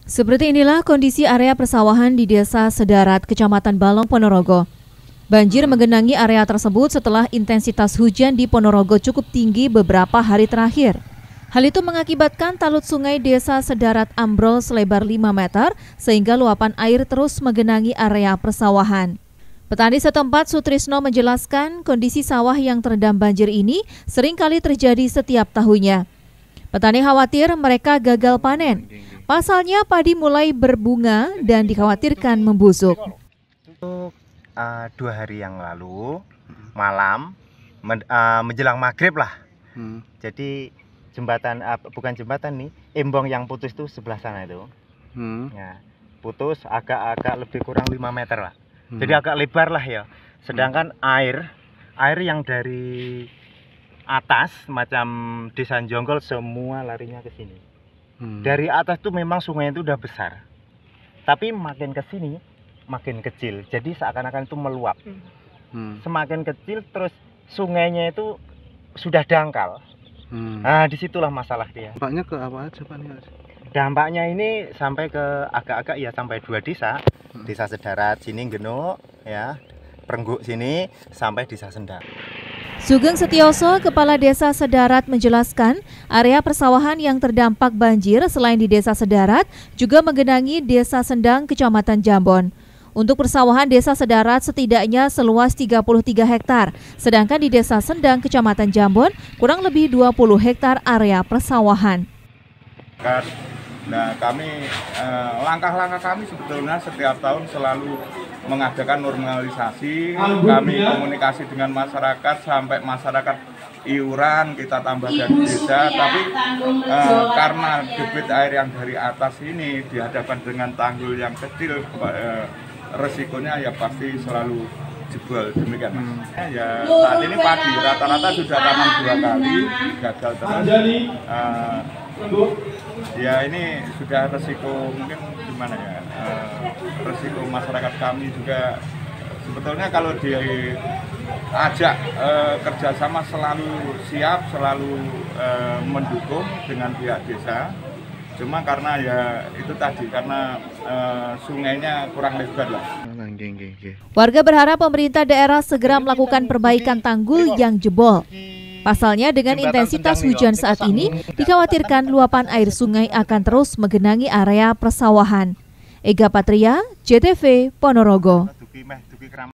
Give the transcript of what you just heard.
Seperti inilah kondisi area persawahan di Desa Sedarat, Kecamatan Balong, Ponorogo. Banjir menggenangi area tersebut setelah intensitas hujan di Ponorogo cukup tinggi beberapa hari terakhir. Hal itu mengakibatkan talut sungai Desa Sedarat ambrol selebar 5 meter sehingga luapan air terus menggenangi area persawahan. Petani setempat Sutrisno menjelaskan kondisi sawah yang terendam banjir ini sering kali terjadi setiap tahunnya. Petani khawatir mereka gagal panen. Pasalnya padi mulai berbunga dan dikhawatirkan membusuk. Untuk 2 hari yang lalu malam menjelang maghrib lah. Jadi jembatan bukan jembatan nih, embong yang putus itu sebelah sana itu. Ya, putus agak lebih kurang 5 meter lah. Jadi agak lebar lah ya. Sedangkan air yang dari atas macam Desa Jonggol semua larinya ke sini. Dari atas tuh memang sungai itu udah besar, tapi makin ke sini makin kecil. Jadi seakan-akan itu meluap. Semakin kecil terus sungainya itu sudah dangkal. Nah, disitulah masalah dia. Dampaknya ke apa aja Pak? Dampaknya ini sampai ke agak-agak ya sampai 2 desa. Desa Sedarat sini Genuk ya, Prengguk sini sampai Desa Sendang. Sugeng Setioso, Kepala Desa Sedarat menjelaskan area persawahan yang terdampak banjir selain di Desa Sedarat juga menggenangi Desa Sendang, Kecamatan Jambon. Untuk persawahan Desa Sedarat setidaknya seluas 33 hektar, sedangkan di Desa Sendang, Kecamatan Jambon kurang lebih 20 hektar area persawahan. Nah, langkah-langkah kami sebetulnya setiap tahun selalu mengadakan normalisasi, kami komunikasi dengan masyarakat sampai masyarakat iuran kita tambah dari desa, tapi karena debit air yang dari atas ini dihadapkan dengan tanggul yang kecil, resikonya ya pasti selalu jebol, demikian Mas. Ya saat ini padi rata-rata sudah tanam 2 kali, gagal terus. Ya ini sudah resiko mungkin gimana ya, resiko masyarakat kami juga sebetulnya kalau diajak kerjasama selalu siap, selalu mendukung dengan pihak desa. Cuma karena ya itu tadi, karena sungainya kurang lebar lah. Warga berharap pemerintah daerah segera melakukan perbaikan tanggul yang jebol. Pasalnya dengan intensitas hujan saat ini, dikhawatirkan luapan air sungai akan terus menggenangi area persawahan. Ega Patria, JTV, Ponorogo.